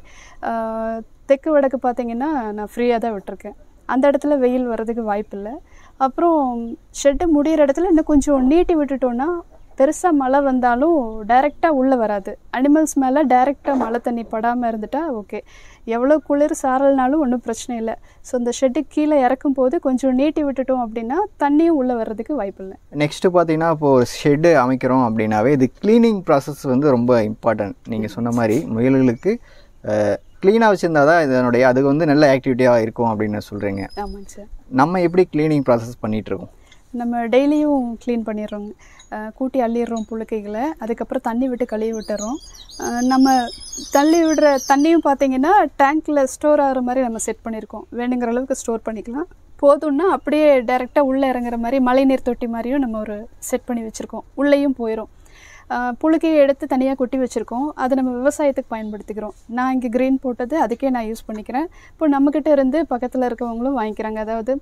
தெற்கு வடக்கு பார்த்தீங்கன்னா நான் ஃப்ரீயாக தான் விட்டுருக்கேன். அந்த இடத்துல வெயில் வர்றதுக்கு வாய்ப்பு இல்லை. அப்புறம் ஷெட்டு முடிகிற இடத்துல இன்னும் கொஞ்சம் நீட்டி விட்டுட்டோன்னா பெருசாக மழை வந்தாலும் டைரெக்டாக உள்ளே வராது. அனிமல்ஸ் மேலே டைரெக்டாக மழை தண்ணி படாமல் இருந்துட்டா ஓகே. எவ்வளோ குளிர் சாரல்னாலும் ஒன்றும் பிரச்சனை இல்லை. ஸோ இந்த ஷெட்டு கீழே இறக்கும் போது கொஞ்சம் நீட்டி விட்டுட்டோம் அப்படின்னா தண்ணியும் உள்ளே வர்றதுக்கு வாய்ப்பு இல்லை. நெக்ஸ்ட்டு பார்த்தீங்கன்னா இப்போது ஷெட்டு அமைக்கிறோம் அப்படின்னாவே இது க்ளீனிங் ப்ராசஸ் வந்து ரொம்ப இம்பார்ட்டன்ட். நீங்கள் சொன்ன மாதிரி முயல்களுக்கு க்ளீனாக வச்சுருந்தா தான் இதனுடைய அது வந்து நல்ல ஆக்டிவிட்டியாக இருக்கும் அப்படின்னு சொல்கிறீங்க. ஆமாங்க சார். நம்ம எப்படி க்ளீனிங் ப்ராசஸ் பண்ணிகிட்ருக்கோம்? நம்ம டெய்லியும் க்ளீன் பண்ணிடுறோங்க. கூட்டி அள்ளிடுறோம் புழுக்கைகளை. அதுக்கப்புறம் தண்ணி விட்டு கழுவி விட்டுறோம். நம்ம தள்ளி விடுற தண்ணியும் பார்த்திங்கன்னா டேங்க்கில் ஸ்டோர் ஆகிற மாதிரி நம்ம செட் பண்ணியிருக்கோம். வேணுங்கிற அளவுக்கு ஸ்டோர் பண்ணிக்கலாம். போதும்னா அப்படியே டைரெக்டாக உள்ளே இறங்குற மாதிரி மழைநீர் தொட்டி மாதிரியும் நம்ம ஒரு செட் பண்ணி வச்சுருக்கோம். உள்ளேயும் போயிடும். புழுக்கையை எடுத்து தனியாக கொட்டி வச்சுருக்கோம். அதை நம்ம விவசாயத்துக்கு பயன்படுத்திக்கிறோம். நான் இங்கே க்ரீன் போட்டது அதுக்கே நான் யூஸ் பண்ணிக்கிறேன். இப்போ நம்மக்கிட்ட இருந்து பக்கத்தில் இருக்கவங்களும் வாங்கிக்கிறாங்க. அதாவது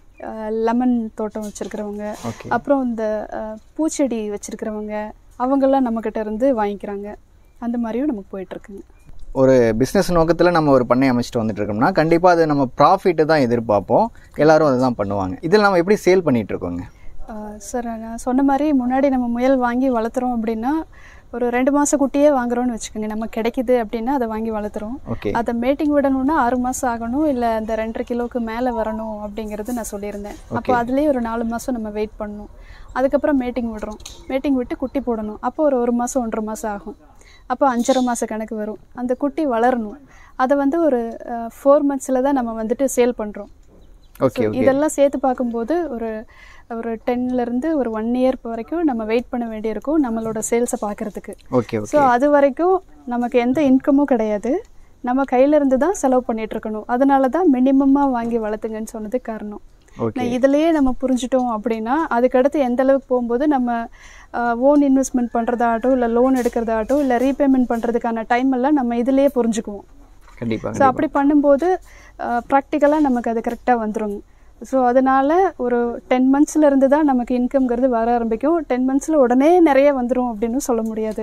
லெமன் தோட்டம் வச்சுருக்கிறவங்க, அப்புறம் இந்த பூச்செடி வச்சுருக்கிறவங்க அவங்கெல்லாம் நம்மக்கிட்ட இருந்து வாங்கிக்கிறாங்க. அந்த மாதிரியும் நமக்கு போயிட்டுருக்குங்க. ஒரு பிஸ்னஸ் நோக்கத்தில் நம்ம ஒரு பண்ணை அமைச்சிட்டு வந்துட்டு இருக்கோம்னா கண்டிப்பாக அது நம்ம ப்ராஃபிட்டு தான் எதிர்பார்ப்போம். எல்லோரும் அதை தான் பண்ணுவாங்க. இதில் நம்ம எப்படி சேல் பண்ணிகிட்ருக்கோங்க? சார் நான் சொன்ன மாதிரி முன்னாடி நம்ம முயல் வாங்கி வளர்த்துறோம் அப்படின்னா ஒரு ரெண்டு மாதம் குட்டியே வாங்குறோன்னு வச்சுக்கோங்க. நம்ம கிடைக்கிது அப்படின்னா அதை வாங்கி வளர்த்துறோம். அதை மேட்டிங் விடணும்னா ஆறு மாதம் ஆகணும், இல்லை அந்த ரெண்டரை கிலோவுக்கு மேலே வரணும் அப்படிங்கிறது நான் சொல்லியிருந்தேன். அப்போ அதுலேயே ஒரு நாலு மாதம் நம்ம வெயிட் பண்ணணும். அதுக்கப்புறம் மேட்டிங் விடுறோம். மேட்டிங் விட்டு குட்டி போடணும். அப்போ ஒரு ஒரு மாதம் ஒன்றரை மாதம் ஆகும். அப்போ அஞ்சரை மாத கணக்கு வரும். அந்த குட்டி வளரணும். அதை வந்து ஒரு ஃபோர் மந்த்ஸில் தான் நம்ம வந்துட்டு சேல் பண்ணுறோம். ஓகே. இதெல்லாம் சேர்த்து பார்க்கும்போது ஒரு ஒரு டென்லேருந்து ஒரு ஒன் இயர் வரைக்கும் நம்ம வெயிட் பண்ண வேண்டியிருக்கும் நம்மளோட சேல்ஸை பார்க்குறதுக்கு. ஓகே. ஸோ அது வரைக்கும் நமக்கு எந்த இன்கமும் கிடையாது. நம்ம கையிலேருந்து தான் செலவு பண்ணிகிட்ருக்கணும். அதனால தான் மினிமமாக வாங்கி வளர்த்துங்கன்னு சொன்னது காரணம். இதுலேயே நம்ம புரிஞ்சிட்டோம் அப்படின்னா அதுக்கடுத்து எந்த அளவுக்கு போகும்போது நம்ம ஓன் இன்வெஸ்ட்மெண்ட் பண்ணுறதாகட்டும், இல்லை லோன் எடுக்கிறதாகட்டும், இல்லை ரீபேமெண்ட் பண்ணுறதுக்கான டைம் எல்லாம் நம்ம இதிலேயே புரிஞ்சுக்குவோம். கண்டிப்பாக. ஸோ அப்படி பண்ணும்போது ப்ராக்டிக்கலாக நமக்கு அது கரெக்டாக வந்துடுங்க. ஸோ அதனால் ஒரு டென் மந்த்ஸில் இருந்து தான் நமக்கு இன்கம்ங்கிறது வர ஆரம்பிக்கும். டென் மந்த்ஸில் உடனே நிறைய வந்துடும் அப்படின்னு சொல்ல முடியாது.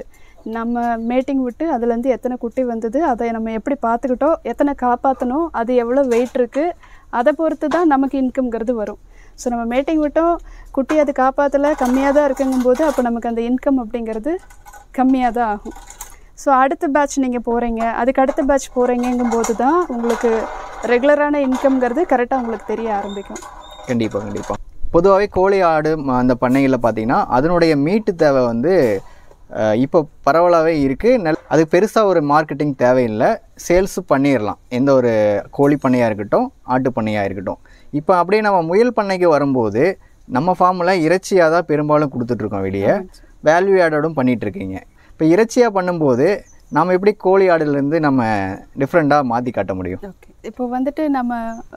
நம்ம மேட்டிங் விட்டு அதுலேருந்து எத்தனை குட்டி வந்தது, அதை நம்ம எப்படி பார்த்துக்கிட்டோம், எத்தனை காப்பாற்றணும், அது எவ்வளோ வெயிட் இருக்குது, அதை பொறுத்து தான் நமக்கு இன்கம்ங்கிறது வரும். ஸோ நம்ம மேட்டிங் விட்டோம், குட்டி அது காப்பாற்றலை, கம்மியாக தான் இருக்குங்கும்போது அப்போ நமக்கு அந்த இன்கம் அப்படிங்கிறது கம்மியாக தான் ஆகும். ஸோ அடுத்த பேட்ச் நீங்கள் போகிறீங்க, அதுக்கு அடுத்த பேட்ச் போகிறீங்கும்போது தான் உங்களுக்கு ரெகுலரான இன்கம்ங்கிறது கரெக்டாக உங்களுக்கு தெரிய ஆரம்பிக்கும். கண்டிப்பாக கண்டிப்பாக. பொதுவாகவே கோழி ஆடு அந்த பண்ணைகளில் பார்த்தீங்கன்னா அதனுடைய மீட்டு தேவை வந்து இப்போ பரவலாகவே இருக்குது. நல் அதுக்கு பெருசாக ஒரு மார்க்கெட்டிங் தேவையில்லை, சேல்ஸு பண்ணிடலாம். எந்த ஒரு கோழி பண்ணையாக இருக்கட்டும், ஆட்டு பண்ணையாக இருக்கட்டும். இப்போ அப்படியே நம்ம முயல் பண்ணைக்கு வரும்போது நம்ம ஃபார்மில் இறைச்சியாக தான் பெரும்பாலும் கொடுத்துட்ருக்கோம் வெளியே, வேல்யூ ஆடடும் பண்ணிகிட்ருக்கீங்க. இப்போ இறைச்சியாக பண்ணும்போது நம்ம எப்படி கோழி ஆடுலேருந்து நம்ம டிஃப்ரெண்ட்டாக மாற்றி காட்ட முடியும்? ஓகே, இப்போ வந்துட்டு நம்ம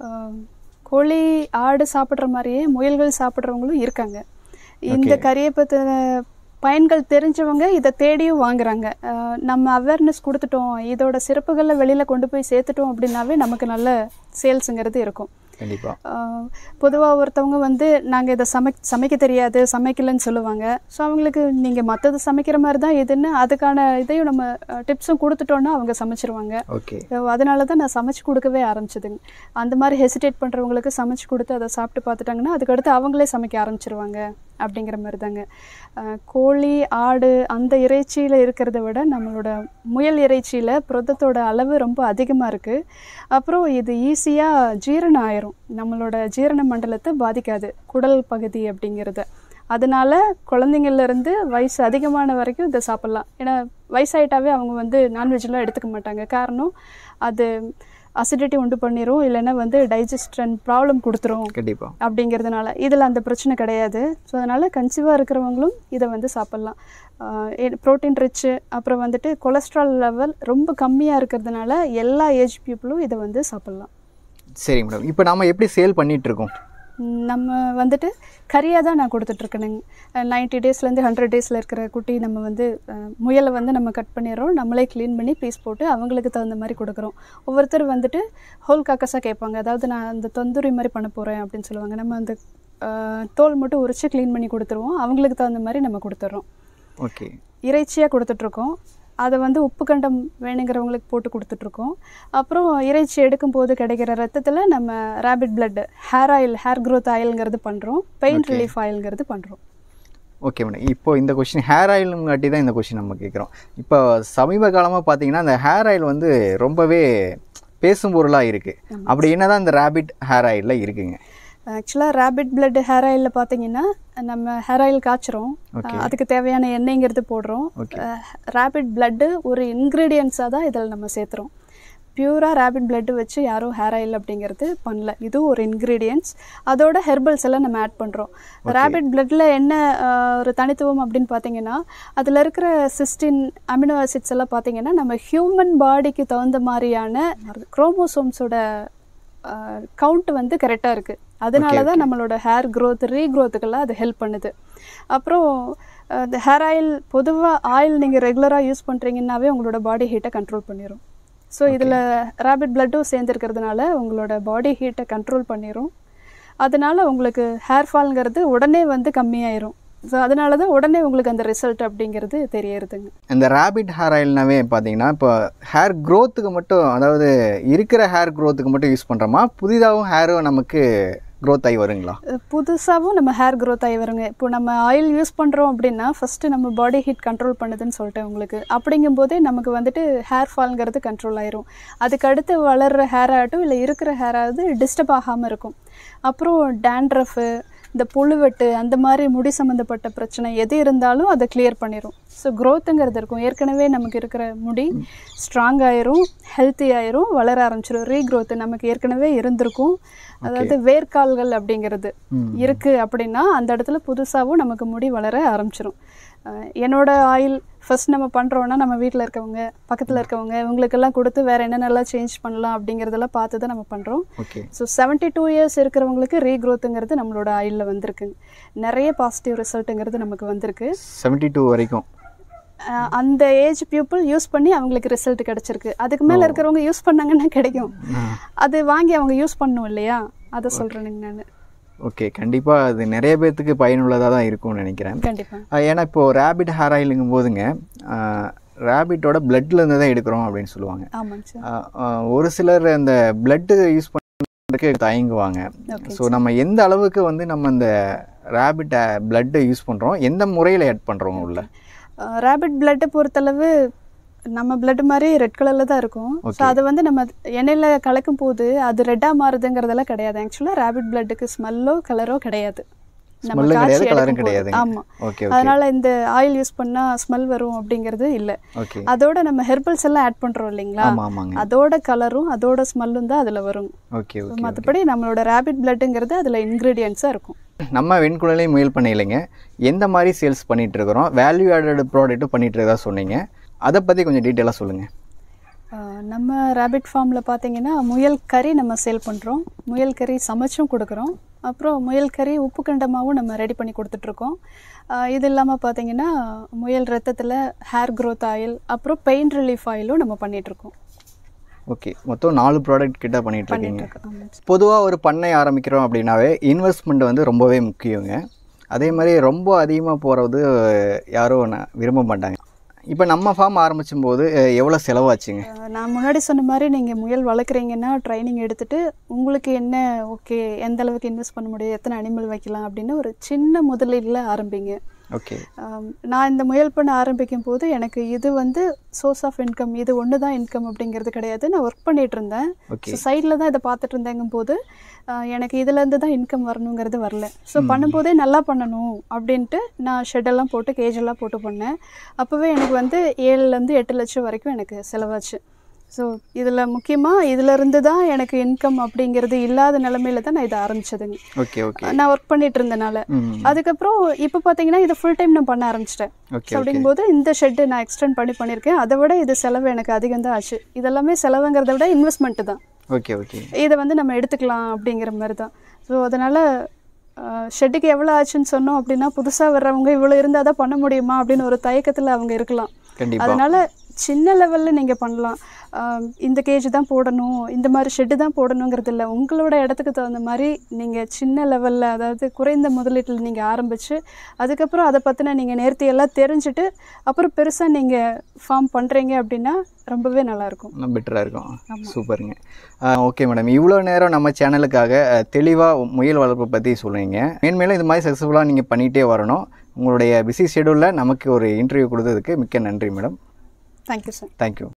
கோழி ஆடு சாப்பிட்ற மாதிரியே முயல்கள் சாப்பிட்றவங்களும் இருக்காங்க. இந்த கறியை பற்றின பயன்கள் தெரிஞ்சவங்க இதை தேடியும் வாங்குறாங்க. நம்ம அவேர்னஸ் கொடுத்துட்டோம், இதோட சிறப்புகளை வெளியில் கொண்டு போய் சேர்த்துட்டோம் அப்படின்னாவே நமக்கு நல்ல சேல்ஸுங்கிறது இருக்கும். பொதுவாக ஒருத்தவங்க வந்து நாங்கள் இதை சமை சமைக்க தெரியாது, சமைக்கலன்னு சொல்லுவாங்க. ஸோ அவங்களுக்கு நீங்கள் மற்றது சமைக்கிற மாதிரி தான் எதுன்னு அதுக்கான இதையும் நம்ம டிப்ஸும் கொடுத்துட்டோன்னா அவங்க சமைச்சிருவாங்க. ஓகே, அதனால தான் நான் சமைச்சு கொடுக்கவே ஆரம்பிச்சதுங்க. அந்த மாதிரி ஹெசிடேட் பண்ணுறவங்களுக்கு சமைச்சு கொடுத்து அதை சாப்பிட்டு பார்த்துட்டாங்கன்னா அதுக்கடுத்து அவங்களே சமைக்க ஆரம்பிச்சிருவாங்க அப்படிங்கிற மாதிரி தாங்க. கோழி ஆடு அந்த இறைச்சியில் இருக்கிறத விட நம்மளோட முயல் இறைச்சியில் புரதத்தோட அளவு ரொம்ப அதிகமாக இருக்குது. அப்புறம் இது ஈஸியாக ஜீரணம் ஆயிரும், நம்மளோட ஜீரண மண்டலத்தை பாதிக்காது குடல் பகுதி அப்படிங்கிறத. அதனால குழந்தைங்கள்லேருந்து வயசு அதிகமான வரைக்கும் இதை சாப்பிட்லாம். ஏன்னா வயசாயிட்டாவே அவங்க வந்து நான்வெஜ்லாம் எடுத்துக்க மாட்டாங்க. காரணம் அது அசிடிட்டி உண்டு பண்ணிடும், இல்லைன்னா வந்து டைஜஸ்டன் ப்ராப்ளம் கொடுத்துரும் கண்டிப்பாக அப்படிங்கிறதுனால. இதில் அந்த பிரச்சனை கிடையாது. ஸோ அதனால் கன்சீவாக இருக்கிறவங்களும் இதை வந்து சாப்பிட்லாம். ப்ரோட்டீன் ரிச்சு, அப்புறம் வந்துட்டு கொலஸ்ட்ரால் லெவல் ரொம்ப கம்மியாக இருக்கிறதுனால எல்லா ஏஜ் பீப்புளும் இதை வந்து சாப்பிட்லாம். சரி மேடம், இப்போ நாம் எப்படி சேல் பண்ணிகிட்ருக்கோம்? நம்ம வந்துட்டு கறியாக தான் நான் கொடுத்துட்ருக்கேனுங்க. நைன்ட்டி டேஸ்லேருந்து ஹண்ட்ரட் டேஸில் இருக்கிற குட்டி நம்ம வந்து முயலை வந்து நம்ம கட் பண்ணிடுறோம், நம்மளே க்ளீன் பண்ணி பீஸ் போட்டு அவங்களுக்கு தகுந்த மாதிரி கொடுக்குறோம். ஒவ்வொருத்தர் வந்துட்டு ஹோல் காக்கஸாக கேட்பாங்க, அதாவது நான் அந்த தொந்தூரி மாதிரி பண்ண போகிறேன் அப்படின்னு சொல்லுவாங்க. நம்ம அந்த தோல் மட்டும் உரித்து க்ளீன் பண்ணி கொடுத்துருவோம், அவங்களுக்கு தகுந்த மாதிரி நம்ம கொடுத்துட்றோம். ஓகே, இறைச்சியாக கொடுத்துட்ருக்கோம். அதை வந்து உப்பு கண்டம் வேணுங்கிறவங்களுக்கு போட்டு கொடுத்துட்ருக்கோம். அப்புறம் இறைச்சி எடுக்கும்போது கிடைக்கிற ரத்தத்தில் நம்ம rabbit blood, hair oil, hair growth ஆயில்ங்கிறது பண்ணுறோம், பெயின் ரிலீஃப் ஆயில்ங்கிறது பண்ணுறோம். ஓகே மேடம், இப்போ இந்த கொஷின் ஹேர் ஆயிலுங்காட்டி தான் இந்த கொஷின் நம்ம கேட்குறோம். இப்போ சமீப காலமாக பார்த்தீங்கன்னா அந்த ஹேர் ஆயில் வந்து ரொம்பவே பேசும் பொருளாக இருக்குது. அப்படி என்ன தான் இந்த ரேபிட் ஹேர் ஆயிலில் இருக்குங்க? ஆக்சுவலாக ரேபிட் பிளட் ஹேர் ஆயிலில் பார்த்தீங்கன்னா நம்ம ஹேர் ஆயில் காய்ச்சிரும், அதுக்கு தேவையான எண்ணெய்ங்கிறது போடுறோம். ரேபிட் பிளட்டு ஒரு இன்க்ரீடியன்ஸாக தான் இதில் நம்ம சேர்த்துறோம். பியூராக ரேபிட் பிளட்டு வச்சு யாரும் ஹேர் ஆயில் அப்படிங்கிறது பண்ணல, இதுவும் ஒரு இன்க்ரீடியன்ஸ். அதோட ஹெர்பல்ஸ் எல்லாம் நம்ம ஆட் பண்ணுறோம். ரேபிட் பிளட்டில் என்ன ஒரு தனித்துவம் அப்படின்னு பார்த்தீங்கன்னா அதில் இருக்கிற சிஸ்டின் அமினோ ஆசிட்ஸ் எல்லாம் பார்த்தீங்கன்னா நம்ம ஹியூமன் பாடிக்கு தகுந்த மாதிரியான குரோமோசோம்ஸோட கவுண்ட் வந்து கரெக்டாக இருக்குது. அதனால தான் நம்மளோட ஹேர் க்ரோத், ரீக்ரோத்துக்கெல்லாம் அது ஹெல்ப் பண்ணுது. அப்புறம் இந்த ஹேர் ஆயில் பொதுவாக ஆயில் நீங்கள் ரெகுலராக யூஸ் பண்ணுறீங்கன்னாவே உங்களோட பாடி ஹீட்டை கண்ட்ரோல் பண்ணிடும். ஸோ இதில் ரேபிட் பிளட்டும் சேர்ந்துருக்கிறதுனால உங்களோட பாடி ஹீட்டை கண்ட்ரோல் பண்ணிடும். அதனால உங்களுக்கு ஹேர் ஃபால்ங்கிறது உடனே வந்து கம்மியாயிரும். ஸோ அதனால தான் உடனே உங்களுக்கு அந்த ரிசல்ட் அப்படிங்கிறது தெரியறதுங்க. இந்த ரேபிட் ஹேர் ஆயில்னாவே பார்த்தீங்கன்னா இப்போ ஹேர் க்ரோத்துக்கு மட்டும், அதாவது இருக்கிற ஹேர் க்ரோத்துக்கு மட்டும் யூஸ் பண்ணுறோமா, புதிதாகவும் ஹேரும் நமக்கு க்ரோத் ஆகி வருங்களா? புதுசாகவும் நம்ம ஹேர் க்ரோத் ஆகி வருங்க. இப்போ நம்ம ஆயில் யூஸ் பண்ணுறோம் அப்படின்னா ஃபஸ்ட்டு நம்ம பாடி ஹீட் கண்ட்ரோல் பண்ணுதுன்னு சொல்லிட்டேன் உங்களுக்கு. அப்படிங்கும்போதே நமக்கு வந்துட்டு ஹேர் ஃபால்ங்கிறது கண்ட்ரோல் ஆயிரும். அதுக்கு அடுத்து வளர்கிற ஹேர் ஆகட்டும் இல்லை இருக்கிற ஹேராவது டிஸ்டர்ப் ஆகாமல் இருக்கும். அப்புறம் டேண்ட்ரஃபு, இந்த புழுவெட்டு, அந்த மாதிரி முடி சம்மந்தப்பட்ட பிரச்சனை எது இருந்தாலும் அதை கிளியர் பண்ணிடும். ஸோ க்ரோத்துங்கிறது இருக்கும். ஏற்கனவே நமக்கு இருக்கிற முடி ஸ்ட்ராங் ஆயிரும், ஹெல்த்தி ஆயிரும், வளர ஆரம்பிச்சிடும். ரீக்ரோத்து நமக்கு ஏற்கனவே இருந்திருக்கும், அதாவது வேர்க்கால்கள் அப்படிங்கிறது இருக்குது அப்படின்னா அந்த இடத்துல புதுசாகவும் நமக்கு முடி வளர ஆரம்பிச்சிடும். என்னோட ஆயில் ஃபஸ்ட் நம்ம பண்ணுறோன்னா நம்ம வீட்டில் இருக்கவங்க, பக்கத்தில் இருக்கவங்க, இவங்களுக்கெல்லாம் கொடுத்து வேறு என்னென்னலாம் சேஞ்ச் பண்ணலாம் அப்படிங்கிறதெல்லாம் பார்த்து தான் நம்ம பண்ணுறோம். ஸோ செவன்ட்டி டூ இயர்ஸ் இருக்கிறவங்களுக்கு ரீக்ரோத்துங்கிறது நம்மளோட ஆயிலில் வந்திருக்குங்க. நிறைய பாசிட்டிவ் ரிசல்ட்டுங்கிறது நமக்கு வந்திருக்கு. செவன்ட்டி டூ வரைக்கும் அந்த ஏஜ் பீப்புள் யூஸ் பண்ணி அவங்களுக்கு ரிசல்ட் கிடச்சிருக்கு. அதுக்கு மேலே இருக்கிறவங்க யூஸ் பண்ணாங்கன்னா கிடைக்கும், அது வாங்கி அவங்க யூஸ் பண்ணணும் இல்லையா, அதை சொல்கிறேனுங்க நான். ஓகே, கண்டிப்பாக அது நிறைய பேர்த்துக்கு பயனுள்ளதாக தான் இருக்கும்னு நினைக்கிறேன். கண்டிப்பாக. ஏன்னா இப்போது ரேபிட் ஹேர் ஆயிலுங்கும் போதுங்க ரேபிட்டோட பிளட்லேருந்து தான் எடுக்கிறோம் அப்படின்னு சொல்லுவாங்க. ஆமாங்க சார். ஒரு சிலர் அந்த பிளட்டு யூஸ் பண்ணுறதுக்கு தயங்குவாங்க. ஸோ நம்ம எந்த அளவுக்கு வந்து நம்ம இந்த ரேபிட் பிளட்டை யூஸ் பண்ணுறோம், எந்த முறையில் ஆட் பண்ணுறோம் உள்ள? ரேபிட் பிளட்டை பொறுத்தளவு நம்ம பிளட் மாதிரி ரெட் கலரில் தான் இருக்கும். ஸோ அது வந்து நம்ம எண்ணெயில் கலக்கும் போது அது ரெட்டாக மாறுதுங்கிறதெல்லாம் கிடையாது. ஆக்சுவலாக ரேபிட் பிளட்டுக்கு ஸ்மெல்லோ கலரோ கிடையாது. நம்ம காய்ச்சி எடுக்கும் போது. ஆமாம், அதனால இந்த ஆயில் யூஸ் பண்ணால் ஸ்மெல் வரும் அப்படிங்கிறது இல்லை. அதோட நம்ம ஹெர்பல்ஸ் எல்லாம் ஆட் பண்ணுறோம் இல்லைங்களா, அதோட கலரும் அதோட ஸ்மெல்லும் தான் அதில் வரும். மற்றபடி நம்மளோட ரேபிட் பிளட்டுங்கிறது அதில் இன்க்ரீடியன்ஸாக இருக்கும். நம்ம வெண்குழலை முயல் பண்ணையிலைங்க எந்த மாதிரி சேல்ஸ் பண்ணிகிட்டு இருக்கிறோம், வேல்யூ ஆடட் ப்ராடக்ட்டும் பண்ணிகிட்டு இருக்கதா சொன்னீங்க, அதை பற்றி கொஞ்சம் டீட்டெயிலாக சொல்லுங்கள். நம்ம ரேபிட் ஃபார்மில் பார்த்தீங்கன்னா முயல் கறி நம்ம சேல் பண்ணுறோம். முயல் கறி சமைச்சும் கொடுக்குறோம். அப்புறம் முயல் கறி உப்பு கண்டமாகவும் நம்ம ரெடி பண்ணி கொடுத்துட்ருக்கோம். இது இல்லாமல் பார்த்தீங்கன்னா முயல் ரத்தத்தில் ஹேர் க்ரோத் ஆயில், அப்புறம் பெயின் ரிலீஃப் ஆயிலும் நம்ம பண்ணிகிட்ருக்கோம். ஓகே, மொத்தம் நாலு ப்ராடக்ட் கிட்ட பண்ணிகிட்டு இருக்கீங்க. பொதுவாக ஒரு பண்ணை ஆரம்பிக்கிறோம் அப்படின்னாவே இன்வெஸ்ட்மெண்ட் வந்து ரொம்பவே முக்கியங்க. அதே மாதிரி ரொம்ப அதிகமாக போகிறது யாரும் விரும்ப மாட்டாங்க. இப்போ நம்ம ஃபார்ம் ஆரம்பிச்சும் போது எவ்வளோ செலவாச்சுங்க? நான் முன்னாடி சொன்ன மாதிரி நீங்கள் முயல் வளர்க்குறீங்கன்னா ட்ரைனிங் எடுத்துகிட்டு உங்களுக்கு என்ன ஓகே எந்த அளவுக்கு இன்வெஸ்ட் பண்ண முடியும், எத்தனை அனிமல் வைக்கலாம் அப்படின்னு ஒரு சின்ன முதலீடில் ஆரம்பிங்க. ஓகே. நான் இந்த முயல் பண்ண ஆரம்பிக்கும் போது எனக்கு இது வந்து சோர்ஸ் ஆஃப் இன்கம், இது ஒன்று தான் இன்கம் அப்படிங்கிறது கிடையாது. நான் ஒர்க் பண்ணிகிட்டு இருந்தேன். ஸோ சைடில் தான் இதை பார்த்துட்டு இருந்தேங்கும் போது எனக்கு இதுலேருந்து தான் இன்கம் வரணுங்கிறது வரல. ஸோ பண்ணும்போதே நல்லா பண்ணணும் அப்படின்ட்டு நான் ஷெட்டெல்லாம் போட்டு கேஜெல்லாம் போட்டு பண்ணேன். அப்போவே எனக்கு வந்து ஏழுலேருந்து எட்டு லட்சம் வரைக்கும் எனக்கு செலவாச்சு. ஸோ இதில் முக்கியமாக இதிலேருந்து தான் எனக்கு இன்கம் அப்படிங்கிறது இல்லாத நிலமையில தான் நான் இதை ஆரம்பித்ததுங்க. Okay okay. நான் ஒர்க் பண்ணிட்டு இருந்தனால. அதுக்கப்புறம் இப்போ பார்த்தீங்கன்னா இதை ஃபுல் டைம் நான் பண்ண ஆரம்பிச்சிட்டேன். அப்படிங்கும்போது இந்த ஷெட்டு நான் எக்ஸ்டெண்ட் பண்ணி பண்ணியிருக்கேன். அதை விட இது செலவு எனக்கு அதிகம் தான் ஆச்சு. இதெல்லாமே செலவுங்கிறத விட இன்வெஸ்ட்மெண்ட்டு தான். Okay okay. இதை வந்து நம்ம எடுத்துக்கலாம் அப்படிங்கிற மாதிரி தான். ஸோ அதனால் ஷெட்டுக்கு எவ்வளோ ஆச்சுன்னு சொன்னோம் அப்படின்னா புதுசாக வர்றவங்க இவ்வளோ இருந்தால் தான் பண்ண முடியுமா அப்படின்னு ஒரு தயக்கத்தில் அவங்க இருக்கலாம். அதனால் சின்ன லெவலில் நீங்கள் பண்ணலாம். இந்த கேஜ் தான் போடணும், இந்த மாதிரி ஷெட்டு தான் போடணுங்கிறது இல்லை. உங்களோட இடத்துக்கு தகுந்த மாதிரி நீங்கள் சின்ன லெவலில், அதாவது குறைந்த முதலீட்டில் நீங்கள் ஆரம்பித்து அதுக்கப்புறம் அதை பற்றின நீங்கள் நேர்த்தியெல்லாம் தெரிஞ்சுட்டு அப்புறம் பெருசாக நீங்கள் ஃபார்ம் பண்ணுறீங்க அப்படின்னா ரொம்பவே நல்லாயிருக்கும், பெட்டராக இருக்கும். சூப்பருங்க. ஓகே மேடம், இவ்வளோ நேரம் நம்ம சேனலுக்காக தெளிவாக முயல் வளர்ப்பு பற்றி சொல்லுவீங்க. மேன்மேலும் இது மாதிரி சக்ஸஸ்ஃபுல்லாக நீங்கள் பண்ணிகிட்டே வரணும். உங்களுடைய பிஸி ஷெடியூலில் நமக்கு ஒரு இன்டர்வியூ கொடுத்ததுக்கு மிக்க நன்றி மேடம். Thank you sir. தேங்க்யூ.